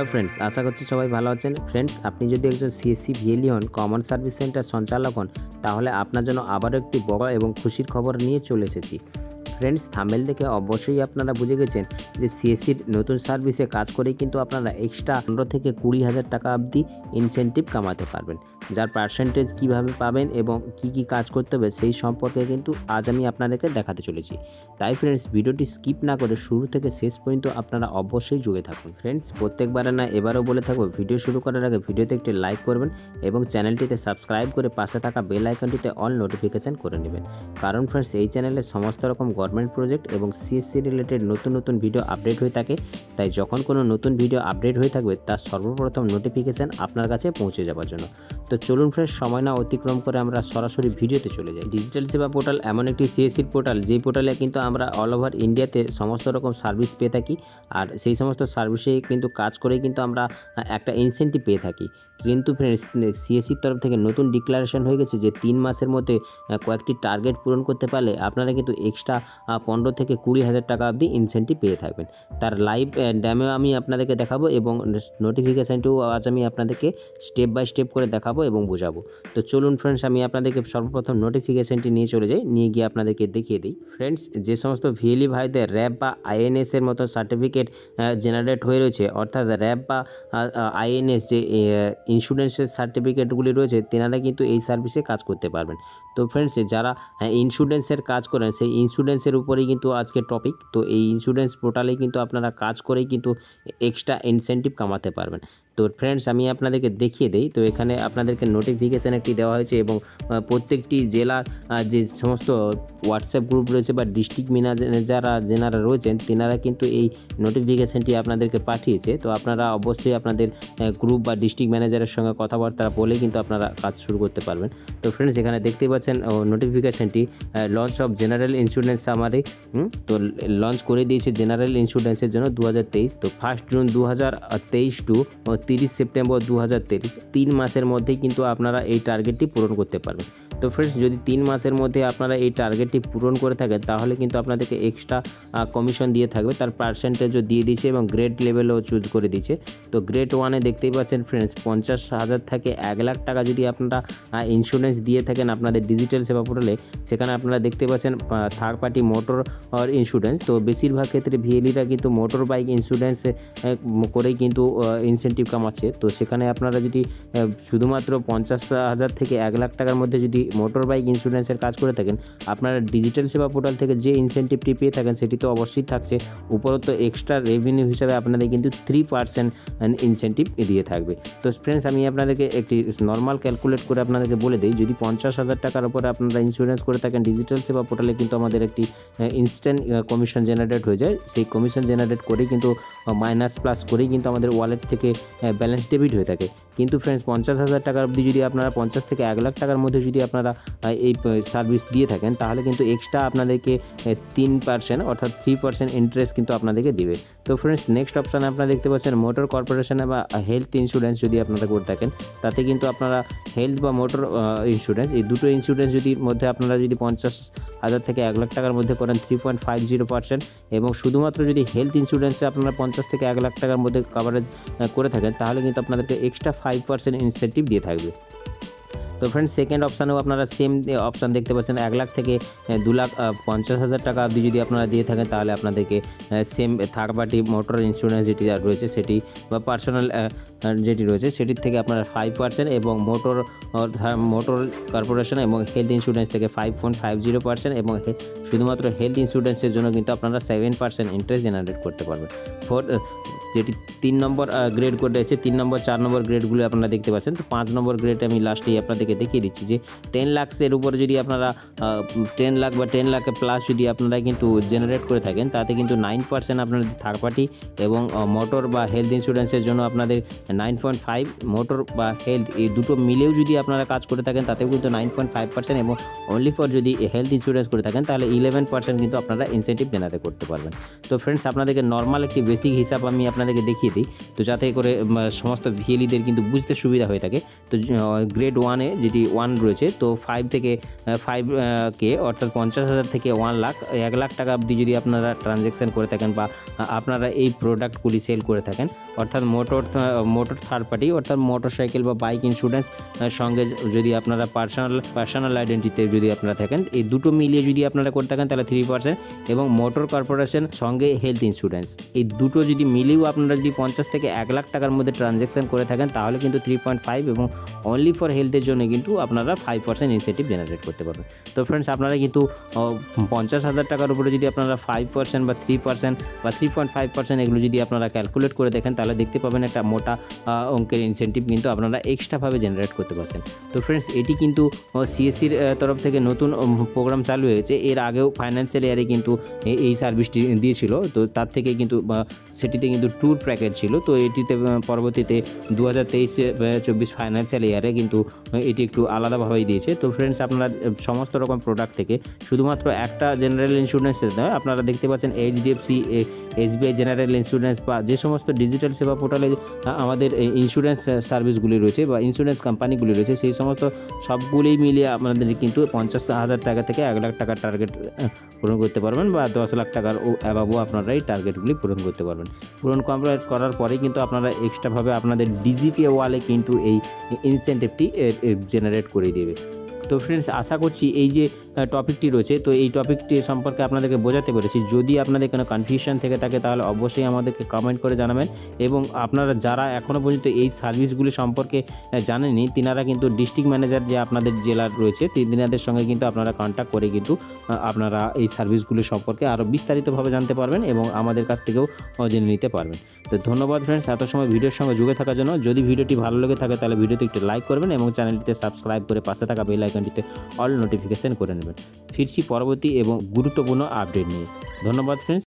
Friends, আশা করছি সবাই ভালো আছেন। ফ্রেন্ডস, আপনি যদি একজন সিএসসি ভিএলই হন, কমন সার্ভিস সেন্টার সঞ্চালক হন, তাহলে আপনার জন্য আবারও একটি বড় এবং খুশির খবর নিয়ে চলে এসেছি। ফ্রেন্ডস, থাম্বনেল দেখে অবশ্যই আপনারা বুঝে গেছেন যে সিএসসির নতুন সার্ভিসে কাজ করেই কিন্তু আপনারা এক্সট্রা 15 থেকে 20,000 টাকা অবধি ইনসেন্টিভ কামাতে পারবেন। যার পার্সেন্টেজ কীভাবে পাবেন এবং কি কাজ করতে হবে সেই সম্পর্কে কিন্তু আজ আমি আপনাদেরকে দেখাতে চলেছি। তাই ফ্রেন্ডস, ভিডিওটি স্কিপ না করে শুরু থেকে শেষ পর্যন্ত আপনারা অবশ্যই জুড়ে থাকুন। ফ্রেন্ডস, প্রত্যেকবারে না এবারও বলে থাকবো, ভিডিও শুরু করার আগে ভিডিওতে একটি লাইক করবেন এবং চ্যানেলটিতে সাবস্ক্রাইব করে পাশে থাকা বেল আইকনটিতে অল নোটিফিকেশান করে নেবেন। কারণ ফ্রেন্ডস, এই চ্যানেলে সমস্ত রকম গভর্নমেন্ট প্রজেক্ট এবং সিএসসি রিলেটেড নতুন ভিডিও আপডেট হয়ে থাকে। তাই যখন কোনো নতুন ভিডিও আপডেট হয়ে থাকবে তার সর্বপ্রথম নোটিফিকেশান আপনার কাছে পৌঁছে যাওয়ার জন্য। তো চলুন ফ্রেন্ডস, সময় না অতিক্রম করে আমরা সরাসরি ভিডিওতে চলে যাই। ডিজিটাল সেবা পোর্টাল এমন একটি সিএসসির পোর্টাল, যেই পোর্টালে কিন্তু আমরা অল ওভার ইন্ডিয়াতে সমস্ত রকম সার্ভিস পেয়ে থাকি। আর সেই সমস্ত সার্ভিসে কিন্তু কাজ করেই কিন্তু আমরা একটা ইনসেন্টিভ পেয়ে থাকি। কিন্তু ফ্রেন্ডস, সিএসসির তরফ থেকে নতুন ডিক্লারেশন হয়ে গেছে যে 3 মাসের মধ্যে কয়েকটি টার্গেট পূরণ করতে পারলে আপনারা কিন্তু এক্সট্রা 15 থেকে 20,000 টাকা অবধি ইনসেন্টিভ পেয়ে থাকবেন। তার লাইভ ড্যামেও আমি আপনাদেরকে দেখাবো এবং নোটিফিকেশানটিও আজ আমি আপনাদেরকে স্টেপ বাই স্টেপ করে দেখাবো এবং বোঝাবো। তো চলুন ফ্রেন্ডস, আমি আপনাদেরকে সর্বপ্রথম নোটিফিকেশানটি নিয়ে চলে যাই, নিয়ে গিয়ে আপনাদেরকে দেখিয়ে দিই। ফ্রেন্ডস, যে সমস্ত ভিএলই ভাইদের র্যাব বা আইএনএস এর মতো সার্টিফিকেট জেনারেট হয়ে রয়েছে, অর্থাৎ র্যাব বা আইএনএস যে ইন্স্যুরেন্সের সার্টিফিকেটগুলি রয়েছে, তেনারা কিন্তু এই সার্ভিসে কাজ করতে পারবেন। তো ফ্রেন্ডস, যারা ইন্স্যুরেন্সের কাজ করেন, সেই ইন্স্যুরেন্সের উপরেই কিন্তু আজকে টপিক। তো এই ইন্স্যুরেন্স পোর্টালে কিন্তু আপনারা কাজ করেই কিন্তু এক্সট্রা ইনসেন্টিভ কামাতে পারবেন। তো ফ্রেন্ডস, আমি আপনাদেরকে দেখিয়ে দিই। তো এখানে আপনাদেরকে নোটিফিকেশান একটি দেওয়া হয়েছে এবং প্রত্যেকটি জেলার যে সমস্ত হোয়াটসঅ্যাপ গ্রুপ রয়েছে বা ডিস্ট্রিক্ট ম্যানেজাররা যেনারা রয়েছেন, তেনারা কিন্তু এই নোটিফিকেশানটি আপনাদেরকে পাঠিয়েছে। তো আপনারা অবশ্যই আপনাদের গ্রুপ বা ডিস্ট্রিক্ট ম্যানেজারের সঙ্গে কথাবার্তা বলে কিন্তু আপনারা কাজ শুরু করতে পারবেন। তো ফ্রেন্ডস, এখানে দেখতেই পাচ্ছেন নোটিফিকেশানটি launch of general insurance summary. তো লঞ্চ করে দিয়েছে জেনারেল ইন্স্যুরেন্সের জন্য 2023। তো 1 জুন 2023 টু 30 সেপ্টেম্বর 2023, 3 মাসের মধ্যেই কিন্তু আপনারা এই টার্গেটটি পূরণ করতে পারবেন। তো ফ্রেন্ডস, যদি 3 মাসের মধ্যে আপনারা এই টার্গেটটি পূরণ করে থাকেন, তাহলে কিন্তু আপনাদেরকে এক্সট্রা কমিশন দিয়ে থাকবে। তার পার্সেন্টেজও দিয়ে দিয়েছে এবং গ্রেড লেভেলও চুজ করে দিয়েছে। তো গ্রেড 1-এ দেখতেই পাচ্ছেন ফ্রেন্ডস, 50,000 থেকে 1 লাখ টাকা যদি আপনারা ইন্স্যুরেন্স দিয়ে থাকেন আপনাদের ডিজিটাল সেবা পোর্টালে, সেখানে আপনারা দেখতে পাচ্ছেন থার্ড পার্টি মোটর ইন্স্যুরেন্স। তো বেশিরভাগ ক্ষেত্রে ভিএলইরা কিন্তু মোটর বাইক ইন্স্যুরেন্স করেই কিন্তু ইনসেন্টিভ কামাচ্ছে। তো সেখানে আপনারা যদি শুধুমাত্র 50,000 থেকে 1 লাখ টাকার মধ্যে যদি মোটর বাইক ইন্স্যুরেন্সের কাজ করে থাকেন, আপনারা ডিজিটাল সেবা পোর্টাল থেকে যে ইনসেন্টিভটি পেয়ে থাকেন সেটি তো অবশ্যই থাকছে, উপরত এক্সট্রা রেভিনিউ হিসাবে আপনাদের কিন্তু 3% ইনসেন্টিভ দিয়ে থাকবে। তো ফ্রেন্ডস, আমি আপনাদেরকে একটি নর্মাল ক্যালকুলেট করে আপনাদেরকে বলে দিই। যদি 50,000 টাকার উপরে আপনারা ইন্স্যুরেন্স করে থাকেন ডিজিটাল সেবা পোর্টালে, কিন্তু আমাদের একটি ইনস্ট্যান্ট কমিশন জেনারেট হয়ে যায়। সেই কমিশন জেনারেট করেই কিন্তু মাইনাস প্লাস করেই কিন্তু আমাদের ওয়ালেট থেকে ব্যালেন্স ডেবিট হয়ে থাকে। কিন্তু ফ্রেন্ডস, 50,000 টাকার অবধি যদি আপনারা 50 থেকে 1 লাখ টাকার মধ্যে যদি আপনারা এই সার্ভিস দিয়ে থাকেন, তাহলে কিন্তু এক্সট্রা আপনাদেরকে 3% অর্থাৎ 3% ইন্টারেস্ট কিন্তু আপনাদেরকে দিবে। তো ফ্রেন্ডস, নেক্সট অপশানে আপনারা দেখতে পাচ্ছেন মোটর কর্পোরেশনে বা হেলথ ইন্স্যুরেন্স যদি আপনারা করে থাকেন, তাতে কিন্তু আপনারা হেলথ বা মোটর ইন্স্যুরেন্স, এই দুটো ইন্স্যুরেন্স যদি মধ্যে আপনারা যদি 50,000 থেকে 1 লাখ টাকার মধ্যে করেন 3.50%, এবং শুধুমাত্র যদি হেলথ ইন্স্যুরেন্সে আপনারা 50 থেকে 1 লাখ টাকার মধ্যে কভারেজ করে থাকেন, তাহলে কিন্তু আপনাদেরকে এক্সট্রা 5% ইনসেন্টিভ দিয়ে থাকবে। তো ফ্রেন্ডস, সেকেন্ড অপশানেও আপনারা সেম অপশান দেখতে পাচ্ছেন। 1 লাখ থেকে 2,50,000 টাকা অবধি যদি আপনারা দিয়ে থাকেন, তাহলে আপনাদেরকে same third party motor insurance যেটি রয়েছে সেটি বা পার্সোনাল যেটি রয়েছে সেটির থেকে আপনারা 5%, এবং মোটর কর্পোরেশন এবং হেলথ ইন্স্যুরেন্স থেকে 5.50%, এবং শুধুমাত্র হেলথ ইন্স্যুরেন্সের জন্য কিন্তু আপনারা 7% ইন্টারেস্ট জেনারেট করতে পারবেন। যেটি 3 নম্বর গ্রেড করে রয়েছে, 3 নম্বর 4 নম্বর গ্রেডগুলো আপনারা দেখতে পাচ্ছেন। তো 5 নম্বর গ্রেড আমি লাস্টেই আপনাদেরকে দেখিয়ে দিচ্ছি যে 10 লাখের উপরে যদি আপনারা 10 লাখ বা 10 লাখের প্লাস যদি আপনারা কিন্তু জেনারেট করে থাকেন, তাতে কিন্তু 9% আপনাদের থার্ড পার্টি এবং মোটর বা হেলথ ইন্স্যুরেন্সের জন্য আপনাদের 9.5, মোটর বা হেলথ এই দুটো মিলেও যদি আপনারা কাজ করে থাকেন তাতেও কিন্তু 9.5%, এবং অনলি ফর যদি হেলথ ইন্স্যুরেন্স করে থাকেন তাহলে 11% কিন্তু আপনারা ইনসেন্টিভ জেনারেট করতে পারবেন। তো ফ্রেন্ডস, আপনাদেরকে নর্মাল একটি বেসিক হিসাব আমি আপনাদের আপনাদেরকে দেখিয়ে দিই, তো যাতে করে সমস্ত ভিএলইদের কিন্তু বুঝতে সুবিধা হয়ে থাকে। তো গ্রেড 1-এ যেটি 1 রয়েছে, তো 5 থেকে 5K অর্থাৎ 50,000 থেকে 1 লাখ 1 লাখ টাকা অবধি যদি আপনারা ট্রানজ্যাকশান করে থাকেন বা আপনারা এই প্রোডাক্টগুলি সেল করে থাকেন, অর্থাৎ মোটর থার্ড পার্টি অর্থাৎ মোটরসাইকেল বা বাইক ইন্স্যুরেন্স সঙ্গে যদি আপনারা পার্সোনাল আইডেন্টিতে যদি আপনারা থাকেন, এই দুটো মিলিয়ে যদি আপনারা করে থাকেন তাহলে 3%, এবং মোটর কর্পোরেশন সঙ্গে হেলথ ইন্স্যুরেন্স এই দুটো যদি মিলিয়েও আপনারা যদি 50 থেকে 1 লাখ টাকার মধ্যে ট্রানজ্যাকশান করে থাকেন তাহলে কিন্তু 3.5, এবং অনলি ফর হেলথের জন্য কিন্তু আপনারা 5% ইনসেন্টিভ জেনারেট করতে পারবেন। তো ফ্রেন্ডস, আপনারা কিন্তু 50,000 টাকার উপরে যদি আপনারা 5% বা 3% বা 3.5% এগুলো যদি আপনারা ক্যালকুলেট করে দেখেন তাহলে দেখতে পাবেন একটা মোটা অঙ্কের ইনসেন্টিভ কিন্তু আপনারা এক্সট্রাভাবে জেনারেট করতে পারছেন। তো ফ্রেন্ডস, এটি কিন্তু সিএসসির তরফ থেকে নতুন প্রোগ্রাম চালু হয়েছে। এর আগেও ফাইন্যান্সিয়াল ইয়ারে কিন্তু এই সার্ভিসটি দিয়েছিল, তো তার থেকে কিন্তু সেটিতে কিন্তু ট্যুর প্যাকেজ ছিল। তো এটিতে পরবর্তীতে 2023-24 ফাইন্যান্সিয়াল ইয়ারে কিন্তু এটি একটু আলাদাভাবেই দিয়েছে। তো ফ্রেন্ডস, আপনারা সমস্ত রকম প্রোডাক্ট থেকে শুধুমাত্র একটা জেনারেল ইন্স্যুরেন্স নয়, আপনারা দেখতে পাচ্ছেন এইচডিএফসি, এসবিআই জেনারেল ইন্স্যুরেন্স বা যে সমস্ত ডিজিটাল সেবা পোর্টালে আমাদের ইন্স্যুরেন্স সার্ভিসগুলি রয়েছে বা ইন্স্যুরেন্স কোম্পানিগুলি রয়েছে, সেই সমস্ত সবগুলোই মিলিয়ে আপনাদের কিন্তু 50,000 টাকা থেকে 1 লাখ টাকার টার্গেট পূরণ করতে পারবেন, বা 10 লাখ টাকার অ্যাবাবও আপনারা এই টার্গেটগুলি পূরণ করতে পারবেন। পূরণ কমপ্লিট করার পরেই কিন্তু আপনারা এক্সট্রাভাবে আপনাদের ডিজিপিএ ওয়ালে কিন্তু এই ইনসেন্টিভটি জেনারেট করে দেবে। তো ফ্রেন্ডস, আশা করছি এই যে টপিকটি রয়েছে, তো এই টপিকটি সম্পর্কে আপনাদেরকে বোঝাতে পেরেছি। যদি আপনাদের কোনো কনফিউশন থেকে থাকে তাহলে অবশ্যই আমাদেরকে কমেন্ট করে জানাবেন, এবং আপনারা যারা এখনও পর্যন্ত এই সার্ভিসগুলি সম্পর্কে জানেননি, তিনারা কিন্তু ডিস্ট্রিক্ট ম্যানেজার যে আপনাদের জেলার রয়েছে তিনাদের সঙ্গে কিন্তু আপনারা কন্ট্যাক্ট করে কিন্তু আপনারা এই সার্ভিসগুলি সম্পর্কে আরও বিস্তারিতভাবে জানতে পারবেন এবং আমাদের কাছ থেকেও জেনে নিতে পারবেন। তো ধন্যবাদ ফ্রেন্ডস এত সময় ভিডিওর সঙ্গে যুগে থাকার জন্য। যদি ভিডিওটি ভালো লেগে থাকে তাহলে ভিডিওতে একটু লাইক করবেন এবং চ্যানেলটিতে সাবস্ক্রাইব করে পাশে থাকা বেল আইকনটিতে অল নোটিফিকেশন করে নেবেন। ফিরছি পরবর্তী এবং গুরুত্বপূর্ণ আপডেট নিয়ে। ধন্যবাদ ফ্রেন্ডস।